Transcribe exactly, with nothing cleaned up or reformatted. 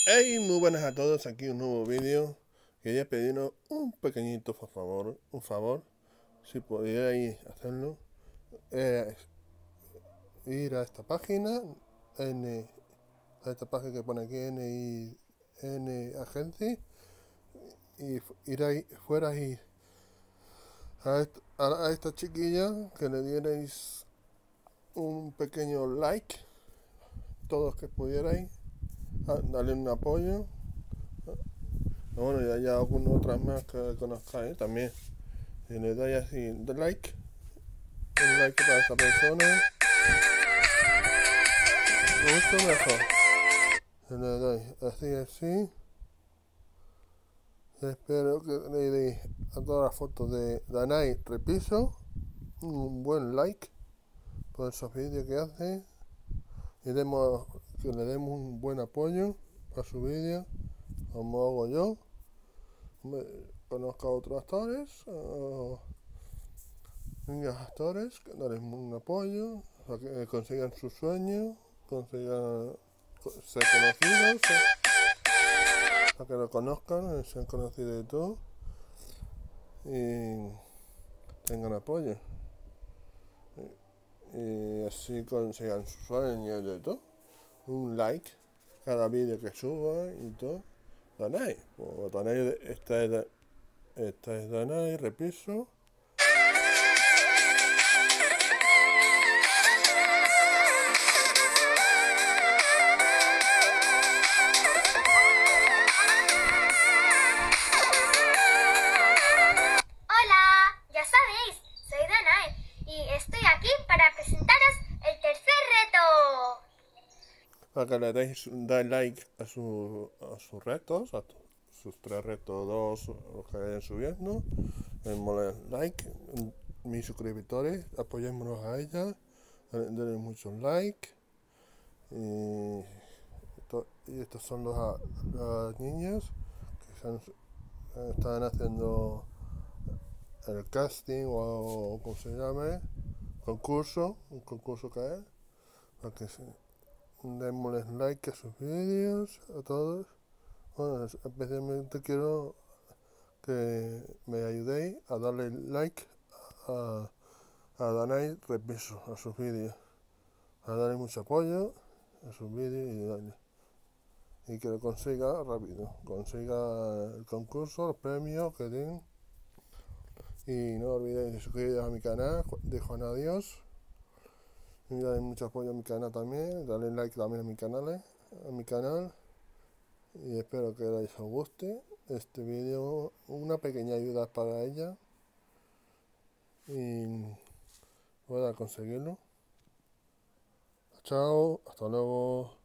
Hey, muy buenas a todos, aquí un nuevo vídeo. Quería pediros un pequeñito por favor, un favor, si pudierais hacerlo, eh, ir a esta página, N, a esta página que pone aquí N I N Agency, y ir ahí, fuerais a, est- a, a esta chiquilla, que le dierais un pequeño like, todos que pudierais, a- darle un apoyo. Bueno, y hay algunas otras más que conozcáis también. Si le dais así de like, un like para esta persona, mucho mejor. Si le dais así, así, espero que le deis a todas las fotos de Danai Repiso un buen like por esos vídeos que hace y demos, que le demos un buen apoyo a su vídeo, como hago yo. Me, conozco a otros actores, o niños actores, que darles un apoyo para que consigan sus sueños, consigan ser conocidos, ser, para que lo conozcan, sean conocidos y todo, y tengan apoyo. Y, y así consigan sus sueños y todo. Un like cada vídeo que suba y todo. Danai, pues Danai, esta es, esta es Danai, Repiso. Hola, ya sabéis, soy Danae y estoy aquí para presentaros el tercer reto. Para que le deis dar like a, su, a sus retos, a sus tres retos, dos, los que vayan subiendo. Denle like, mis suscriptores, apoyémonos a ella, denle muchos like. Y, y estos son los, las niñas que han, están haciendo el casting o como se llame, concurso, un concurso que es, para que se, démosles like a sus vídeos, a todos. Bueno, especialmente quiero que me ayudéis a darle like a, a Danai Repiso, a sus vídeos, a darle mucho apoyo a sus vídeos y darle, y que lo consiga rápido, consiga el concurso, los premios que den. Y no olvidéis de suscribiros a mi canal de Juana Dios. Y darle mucho apoyo a mi canal también, darle like también a mi canal, a mi canal. Y espero que les guste este vídeo, una pequeña ayuda para ella y pueda conseguirlo. Chao, hasta luego.